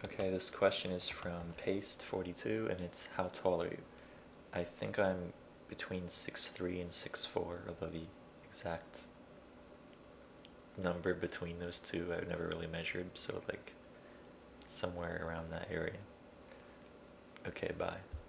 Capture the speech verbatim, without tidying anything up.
Okay, this question is from Paste forty-two, and it's how tall are you? I think I'm between six three and six four, although the exact number between those two I've never really measured, so like somewhere around that area. Okay, bye.